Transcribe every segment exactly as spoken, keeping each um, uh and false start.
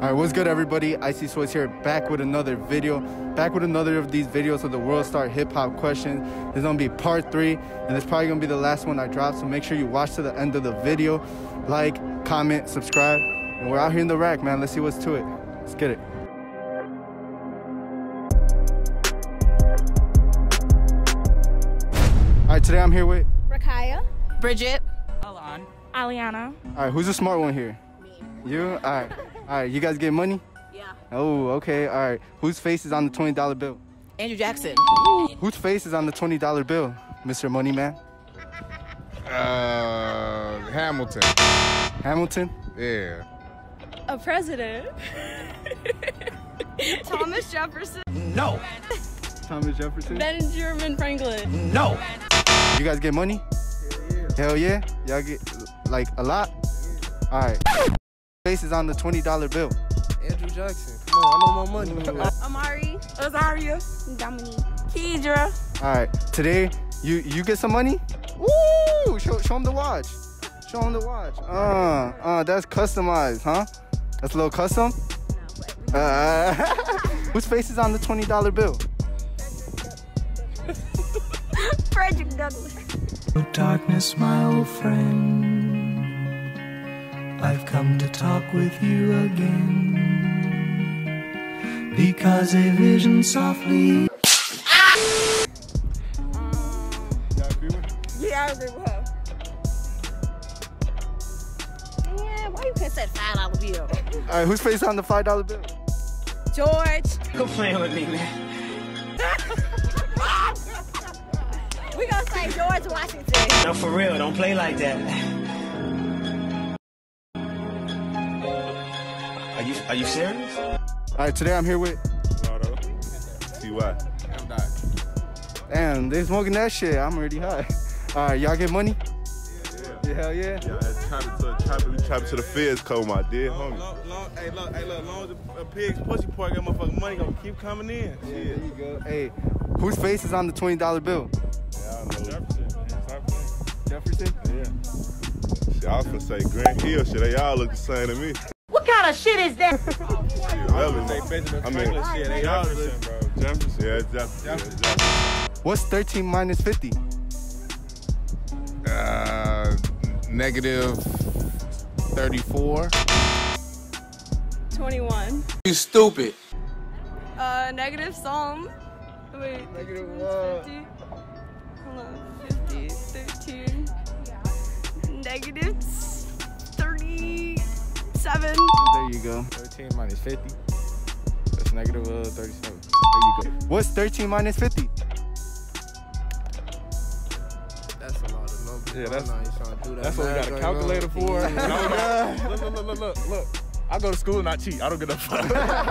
Alright, what's good everybody? Icy Sweats here, back with another video. Back with another of these videos of the World Star Hip Hop questions. This is gonna be part three, and it's probably gonna be the last one I drop, so make sure you watch to the end of the video. Like, comment, subscribe, and we're out here in the rack, man. Let's see what's to it. Let's get it. Alright, today I'm here with Rakaya, Bridget, Alan, Aliana. Alright, who's the smart one here? Me. You? Alright. Alright, you guys get money? Yeah. Oh, okay, alright. Whose face is on the twenty dollar bill? Andrew Jackson. Whose face is on the twenty dollar bill, Mister Money Man? Uh, Hamilton. Hamilton? Yeah. A president. Thomas Jefferson. no, Thomas Jefferson? Benjamin Franklin. no, You guys get money? Hell yeah. Y'all get, like, a lot? Alright. Face is on the twenty dollar bill. Andrew Jackson. Come on, I know my money. Amari. Azaria. Dominique. Kedra. Alright, today, you you get some money? Woo! Show, show him the watch. Show him the watch. Uh, uh, that's customized, huh? That's a little custom? Uh, whose face is on the twenty dollar bill? Frederick Douglass. Darkness, my old friend, I've come to talk with you again, because a vision softly. Yeah, I agree with her. Yeah, why you can't say five dollar bill? Alright, whose face is on the five dollar bill? George. quit playing with me, man. We gonna say George Washington. No, for real, don't play like that. Are you are you serious? Alright, today I'm here with. Nardo. T Y. I'm dying. Damn, they smoking that shit. I'm already high. Alright, y'all get money? Yeah. Yeah, hell yeah. Yeah, I trap it to trap it, we trap it to the feds, code my dear homie. Long, long, hey, look, hey, look, long as a pig's pussy part got motherfucking money gonna keep coming in. Yeah, there you go. Hey, whose face is on the twenty dollar bill? Yeah, I know. Jefferson, Jefferson. Jefferson? Yeah. Shit, I was gonna say Grant Hill, shit, they all look the same to me. What kind of shit is that? Shit, I really. would say Benjamin I mean, Franklin shit. They all Jefferson, look- bro. Jefferson. Yeah, Jefferson. Yeah, Jefferson. What's thirteen minus fifty? Uh, negative thirty-four. twenty-one. You stupid. Uh, negative Psalm. Wait. Negative what? fifty. Hold on. fifty, thirteen. Negative thirty-seven. There you go. thirteen minus fifty. That's negative uh, thirty-seven. There you go. What's thirteen minus fifty? That's a lot of numbers. Yeah, that's- I know you trying to do that. That's what we got a math calculator right for. now. Yeah. Look, look, look, look, look, look. I go to school and I cheat. I don't get no fun.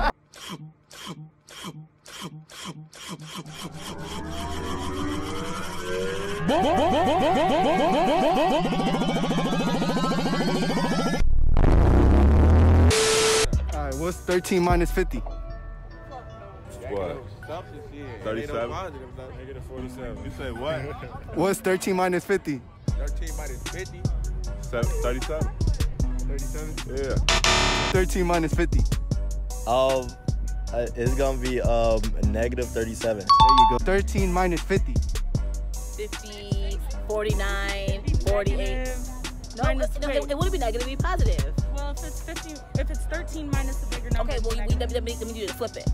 Alright, what's thirteen minus fifty? What? thirty-seven. Negative forty-seven. You say what? What's thirteen minus fifty? thirteen minus fifty. Seven, thirty-seven? thirty-seven. Yeah. thirteen minus fifty. Um, uh, it's gonna be um negative thirty-seven. There you go. thirteen minus fifty. fifty, forty-nine, forty-eight. No, Minus- it, no, wait. it, it wouldn't be negative, it'd be positive. Well, if it's fifty, if it's thirteen minus the bigger number. Okay, well, it's we, we, negative. let, me, let me do it, flip it.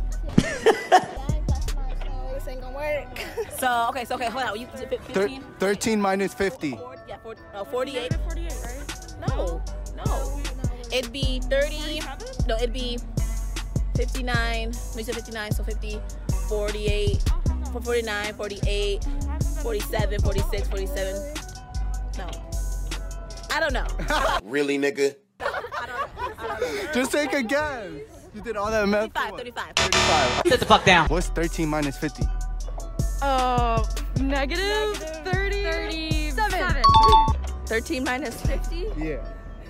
This ain't gonna work. So, okay, so, okay, hold on. You, is it Thir fifteen? thirteen minus fifty. Four, yeah, four, uh, forty-eight. Negative forty-eight, right? No, no. It'd be thirty. No, it'd be fifty-nine. No, you said fifty-nine, so fifty, forty-eight, forty-nine, forty-eight, forty-seven, forty-six, forty-seven. No. I don't know. Really, nigga? I don't know. I don't know. Just take a guess. You did all that math. for thirty-five, what? thirty-five. thirty-five. sit the fuck down. What's thirteen minus fifty? Uh, negative thirty. thirty-seven. thirteen minus fifty? Yeah.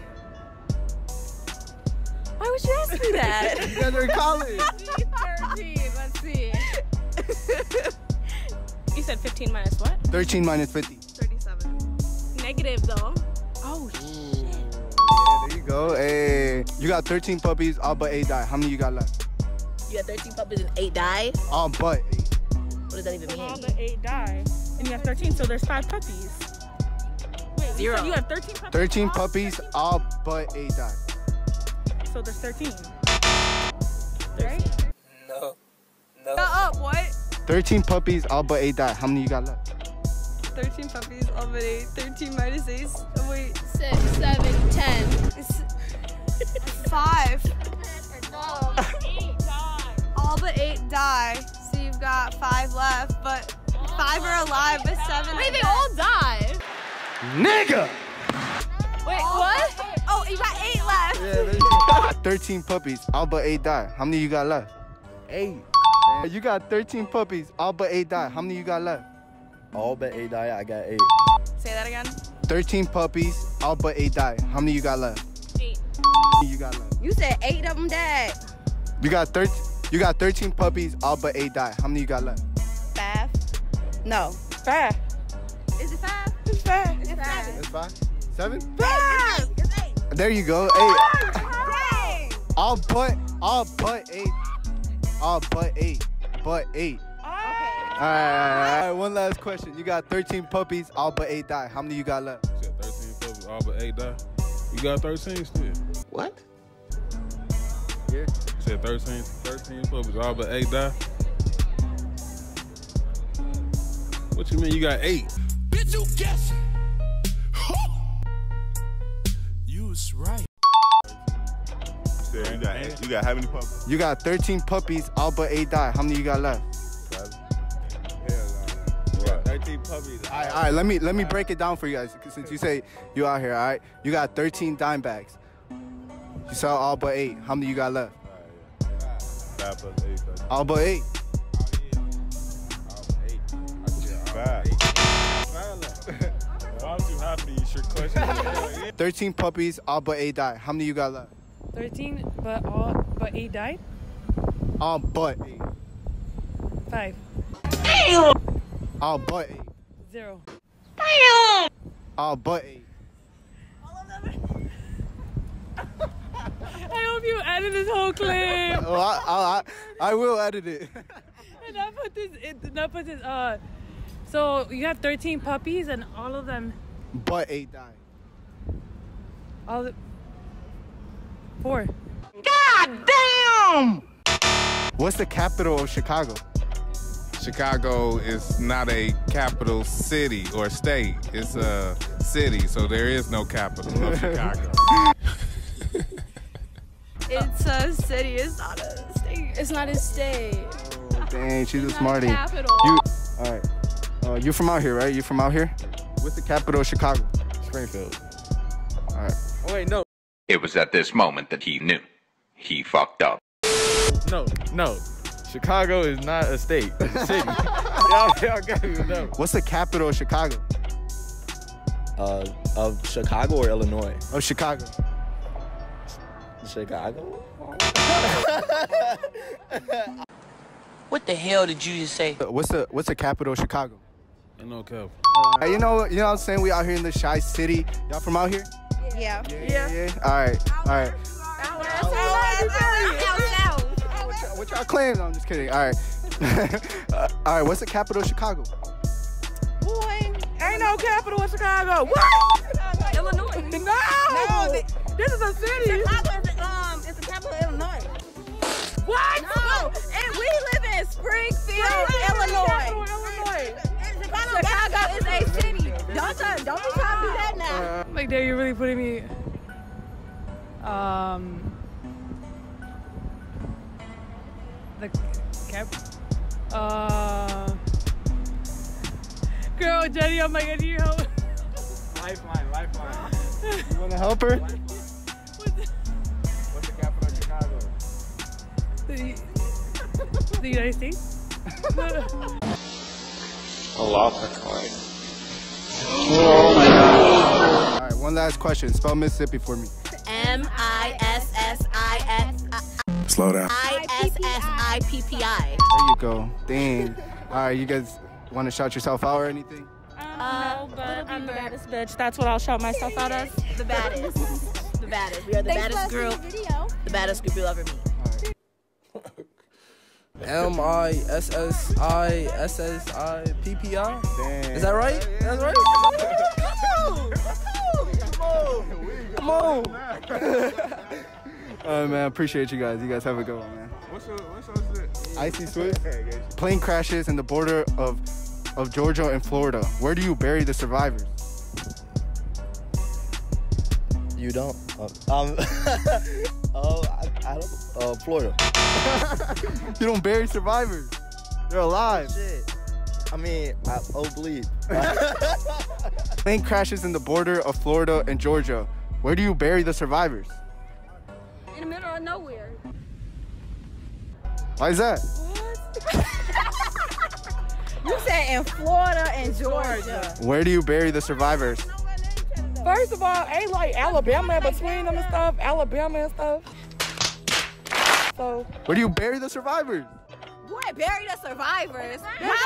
Why would you ask me that? You guys are in college. thirteen, let's see. You said fifteen minus what? thirteen minus fifty. thirty-seven. Negative though. Oh, shit. Yeah, there you go. Hey. You got thirteen puppies, all but eight died. How many you got left? You got thirteen puppies and eight died? All but eight. What does that even mean? All the eight die. And you have thirteen, so there's five puppies. Wait, Zero. So you have thirteen puppies? thirteen puppies, all but eight died. So there's thirteen. Right? No. No. Shut up, what? thirteen puppies, all but eight died. How many you got left? thirteen puppies, all but eight. thirteen minus eight. Oh, wait. Six, seven, ten. It's five. All but eight die. So you've got five left, but five are alive, but seven Wait, are they dead. all died. Nigga! Wait, what? Oh, you got eight left. thirteen puppies, all but eight died. How many you got left? Eight. You got thirteen puppies, all but eight died. How many you got left? All but eight died. I got eight. Say that again. thirteen puppies, all but eight died. How many you got left? Eight. How many you got left? You said eight of them died. You got thirteen. You got thirteen puppies, all but eight died. How many you got left? Five. No. Five. Is it five? It's five. It's five. That's five. Seven. Five. It's eight. There you go. Eight. Dang. All but all but eight. All but eight. But eight. Okay. All right, all right, all right. One last question. You got thirteen puppies, all but eight died. How many you got left? You said thirteen puppies, all but eight die. You got thirteen still. What? Yeah. You said thirteen, thirteen puppies, all but eight die. What you mean you got eight? Bitch, you guessing? You was right. You said you got, you got how many puppies? You got thirteen puppies, all but eight died. How many you got left? Seven. Hell no. You got thirteen puppies. All right, all right. Let me let me break it down for you guys. Since you say you out here, all right. You got thirteen dime bags. You saw all but eight. How many you got left? Five plus eight. Plus All but eight. five. Why was you happy? You should question. thirteen puppies, all but eight died. How many you got left? thirteen, but all but eight died? All but eight. Five. All but eight. Zero. All but eight. I hope you edit this whole clip. Oh, I, I, I, I will edit it. And I put this, it, I put this, uh, so you have thirteen puppies and all of them, But eight died. all the, four. What's the capital of Chicago? Chicago is not a capital city or state. It's a city, so there is no capital of Chicago. It's a city. It's not a state. It's not a state. Oh, dang, she's a It's not smarty. capital. You, all right. Uh, you're from out here, right? You're from out here? What's the capital of Chicago? Springfield. All right. Oh, wait, no. It was at this moment that he knew. He fucked up. No, no. Chicago is not a state. It's a city. y'all, y'all got to know. What's the capital of Chicago? Uh, of Chicago or Illinois? Of Chicago. Chicago? What the hell did you just say? What's the What's the capital of Chicago? Ain't no cap. Uh, you know, you know what I'm saying? We out here in the Chi City. Y'all from out here? Yeah. Yeah. yeah. All right. All right. What y'all claim? No, I'm just kidding. All right. uh, all right. What's the capital of Chicago? Boy. Ain't no capital in Chicago. What? Illinois. No. No, the- This is a city. Chicago is um is the capital of Illinois. What? No, and we live in Springfield, Capital Illinois. Illinois. Chicago, Chicago is a city. Don't try, don't be trying to do that now. Like, there, you're really putting me. Um. The cap. Uh. Girl, Jenny, I'm like, I need help. Lifeline, lifeline. You want to help her? What's the capital of Chicago? The, the United States? A lot of coin. All right. One last question. Spell Mississippi for me. M I S S I S Slow down. I S S I P P I. There you go. Dang. All right. You guys want to shout yourself out or anything? Uh, no, but I'm the baddest bitch. That's what I'll shout myself out as. The baddest. The the baddest. We are the Thanks baddest for watching group. the video. The baddest group you'll ever meet. M I S S I S S I P P I. Is that right? That's right? Come on. Come on. All right, man. Appreciate you guys. You guys have a good one, man. What's your, what's your shit? Icy Swift. Plane crashes in the border of of Georgia and Florida. Where do you bury the survivors? You don't? Uh, um, oh, I, I don't. Uh, Florida. You don't bury survivors. They're alive. Shit. I mean, I oh bleed. Plane crashes in the border of Florida and Georgia. Where do you bury the survivors? In the middle of nowhere. Why is that? You said in Florida and Georgia. Where do you bury the survivors? First of all, ain't like Alabama in between them and stuff. Alabama and stuff. So. Where do you bury the survivors? Boy, bury the survivors.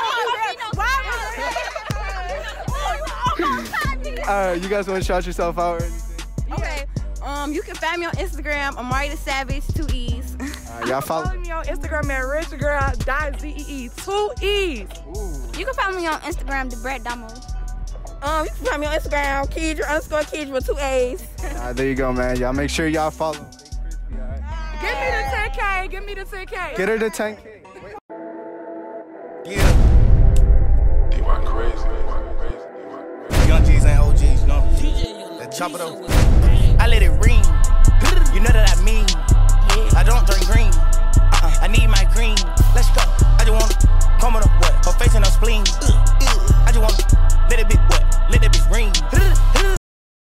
Alright, you guys want to shout yourself out or anything? Okay. Um, you can find me on Instagram, Amari the Savage, two E's. Alright, y'all follow. Follow me on Instagram at richgirl dot zee, two E's. You can follow me on Instagram, the Brett Damo. Um, you can find me on Instagram, Keidra underscore Keidra with two A's. Alright, there you go, man. Y'all make sure y'all follow. Give me the ten K. Give me the ten K. Get her to ten K. Yeah. D Y crazy. Young G's and O Gs, you know. That chop it up. I let it ring. You know that I mean. I don't drink green. Uh-uh. I need my green. Let's go. I just want to come on up what? Her face and her spleen. I just want to let it be what? Let it be ring.